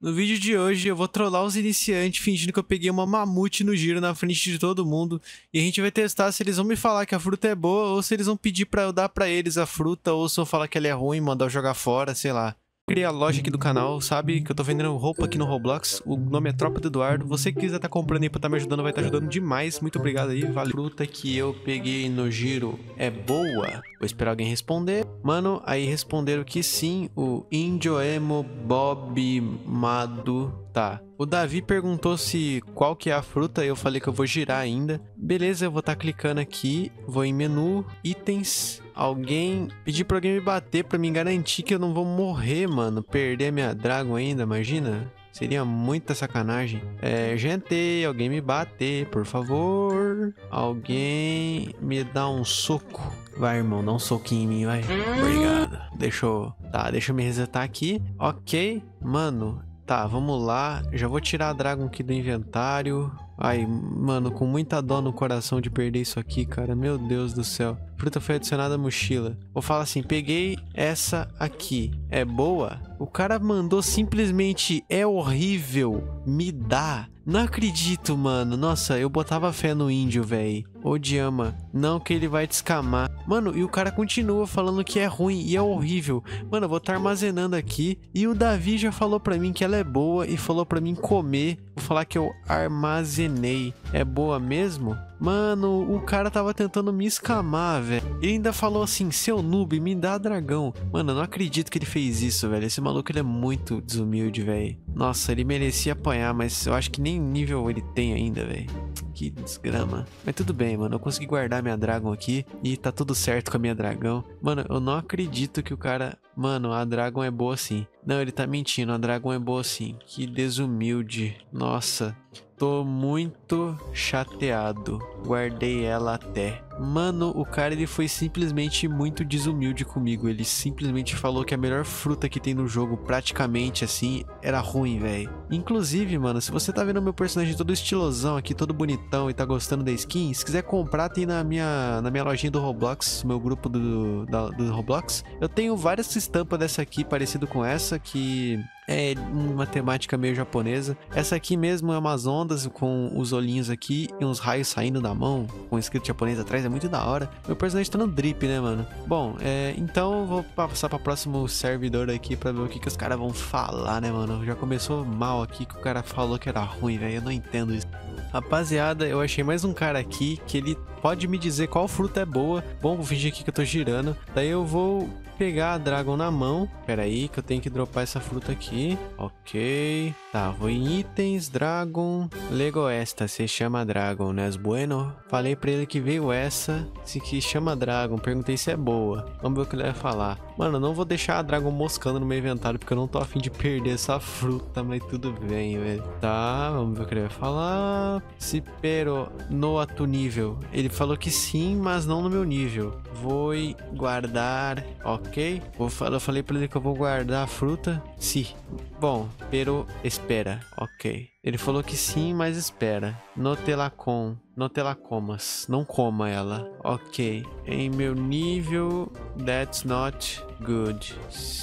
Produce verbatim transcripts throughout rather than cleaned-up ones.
No vídeo de hoje eu vou trollar os iniciantes fingindo que eu peguei uma mamute no giro na frente de todo mundo. E a gente vai testar se eles vão me falar que a fruta é boa ou se eles vão pedir pra eu dar pra eles a fruta ou se eu falar que ela é ruim, mandar eu jogar fora, sei lá. Criei a loja aqui do canal, sabe que eu tô vendendo roupa aqui no Roblox, o nome é Tropa do Eduardo. Você que quiser tá comprando aí pra tá me ajudando, vai tá ajudando demais, muito obrigado aí, valeu. A fruta que eu peguei no giro é boa? Vou esperar alguém responder. Mano, aí responderam que sim, o Indioemo Bob Mado. Tá, o Davi perguntou se qual que é a fruta, eu falei que eu vou girar ainda. Beleza, eu vou estar tá clicando aqui, vou em menu, itens, alguém, pedir pra alguém me bater pra me garantir que eu não vou morrer, mano, perder minha Dragon ainda, imagina? Seria muita sacanagem. É, gente, alguém me bater, por favor. Alguém me dá um soco. Vai, irmão, dá um soquinho em mim, vai. Obrigado. Deixa eu... Tá, deixa eu me resetar aqui. Ok, mano... Tá, vamos lá. Já vou tirar a Dragon aqui do inventário. Ai, mano, com muita dó no coração de perder isso aqui, cara. Meu Deus do céu. Fruta foi adicionada à mochila. Vou falar assim, peguei essa aqui. É boa? O cara mandou simplesmente, é horrível, me dá. Não acredito, mano. Nossa, eu botava fé no índio, velho. Odiama. Não que ele vai descamar. Mano, e o cara continua falando que é ruim e é horrível. Mano, eu vou estar tá armazenando aqui. E o Davi já falou pra mim que ela é boa e falou pra mim comer. Vou falar que eu armazenei. É boa mesmo? Mano, o cara tava tentando me escamar, velho. Ele ainda falou assim, seu noob, me dá dragão. Mano, eu não acredito que ele fez isso, velho. Esse maluco, ele é muito desumilde, velho. Nossa, ele merecia apanhar, mas eu acho que nem nível ele tem ainda, velho. Que desgrama. Mas tudo bem, mano. Eu consegui guardar minha Dragon aqui e tá tudo certo com a minha Dragão. Mano, eu não acredito que o cara... Mano, a Dragon é boa sim. Não, ele tá mentindo. A Dragon é boa sim. Que desumilde. Nossa... Tô muito chateado. Guardei ela até. Mano, o cara ele foi simplesmente muito desumilde comigo. Ele simplesmente falou que a melhor fruta que tem no jogo, praticamente assim, era ruim, velho. Inclusive, mano, se você tá vendo meu personagem todo estilosão aqui, todo bonitão e tá gostando da skin, se quiser comprar, tem na minha, na minha lojinha do Roblox, meu grupo do, da, do Roblox. Eu tenho várias estampas dessa aqui, parecido com essa, que... É uma temática meio japonesa. Essa aqui mesmo é umas ondas com os olhinhos aqui e uns raios saindo da mão, com escrito japonês atrás, é muito da hora. Meu personagem tá no drip, né, mano? Bom, é, então eu vou passar pra próximo servidor aqui pra ver o que, que os caras vão falar, né, mano? Já começou mal aqui que o cara falou que era ruim, velho. Eu não entendo isso. Rapaziada, eu achei mais um cara aqui que ele pode me dizer qual fruta é boa. Bom, vou fingir aqui que eu tô girando. Daí eu vou pegar a Dragon na mão. Pera aí que eu tenho que dropar essa fruta aqui. Ok. Tá, vou em itens, Dragon. Lego esta, se chama Dragon, né? Bueno. Falei pra ele que veio essa, se que chama Dragon. Perguntei se é boa. Vamos ver o que ele vai falar. Mano, eu não vou deixar a Dragon moscando no meu inventário porque eu não tô afim de perder essa fruta, mas tudo bem, velho. Tá, vamos ver o que ele vai falar. Se pero no a tu nível. Ele falou que sim, mas não no meu nível. Vou guardar, ok? Vou, eu falei pra ele que eu vou guardar a fruta. Sim. Bom, pero espera, ok. Ele falou que sim, mas espera. No te la com, no te la comas. Não coma ela. Ok. Em meu nível, that's not good.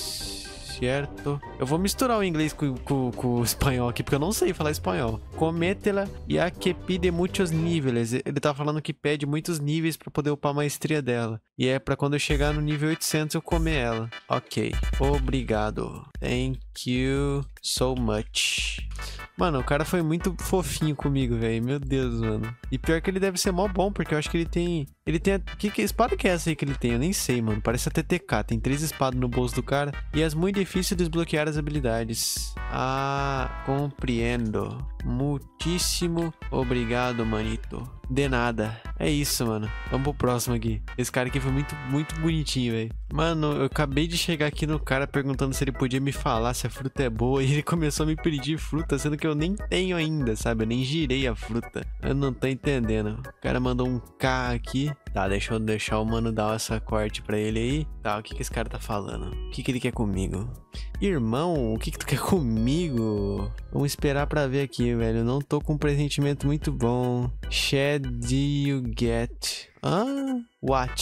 Certo? Eu vou misturar o inglês com, com, com o espanhol aqui, porque eu não sei falar espanhol. Cométela e a que pide muitos níveis. Ele tá falando que pede muitos níveis pra poder upar a maestria dela. E é pra quando eu chegar no nível oitocentos eu comer ela. Ok. Obrigado. Thank you so much. Mano, o cara foi muito fofinho comigo, velho. Meu Deus, mano. E pior que ele deve ser mó bom, porque eu acho que ele tem... Ele tem... A... Que, que espada que é essa aí que ele tem? Eu nem sei, mano. Parece a T T K. Tem três espadas no bolso do cara. E é muito difícil desbloquear as habilidades. Ah, compreendo. Muitíssimo obrigado, manito. De nada. É isso, mano. Vamos pro próximo aqui. Esse cara aqui foi muito, muito bonitinho, velho. Mano, eu acabei de chegar aqui no cara perguntando se ele podia me falar se a fruta é boa. E ele começou a me pedir fruta, sendo que eu nem tenho ainda, sabe? Eu nem girei a fruta. Eu não tô entendendo. O cara mandou um K aqui. Tá, deixa eu deixar o mano dar essa corte pra ele aí. Tá, o que que esse cara tá falando? O que que ele quer comigo? Irmão, o que que tu quer comigo? Vamos esperar pra ver aqui, velho. Eu não tô com um presentimento muito bom. Shed do you get? Ah, what?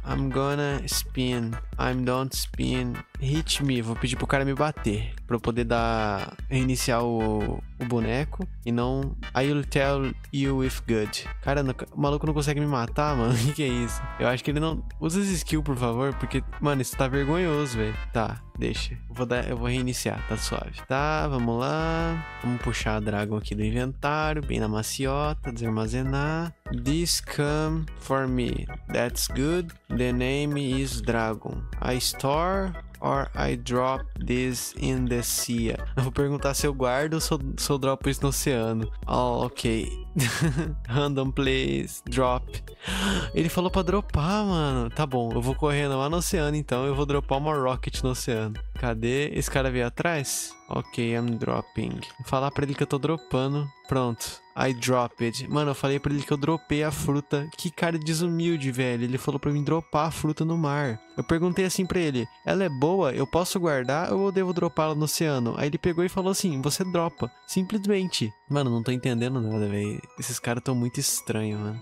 I'm gonna spin. I'm don't spin. Hit me. Vou pedir pro cara me bater. Pra eu poder dar... Reiniciar o, o boneco. E não... I'll tell you if good. Cara, não, o maluco não consegue me matar, mano. O que, que é isso? Eu acho que ele não... Usa esse skill, por favor. Porque, mano, isso tá vergonhoso, velho. Tá, deixa. Eu vou, dar, eu vou reiniciar, tá suave. Tá, vamos lá. Vamos puxar a Dragon aqui do inventário. Bem na maciota. Desarmazenar. This come for me. That's good. The name is Dragon. I store... or I drop this in the sea. Eu vou perguntar se eu guardo ou se eu, se eu dropo isso no oceano. Oh, ok. Random place, drop. Ele falou pra dropar, mano. Tá bom, eu vou correndo lá no oceano, então eu vou dropar uma rocket no oceano. Cadê? Esse cara veio atrás? Ok, I'm dropping. Vou falar pra ele que eu tô dropando. Pronto. I dropped. Mano, eu falei pra ele que eu dropei a fruta. Que cara desumilde, velho. Ele falou pra mim dropar a fruta no mar. Eu perguntei assim pra ele: ela é boa? Eu posso guardar ou eu devo dropá-la no oceano? Aí ele pegou e falou assim: você dropa. Simplesmente. Mano, não tô entendendo nada, velho. Esses caras tão muito estranhos, mano.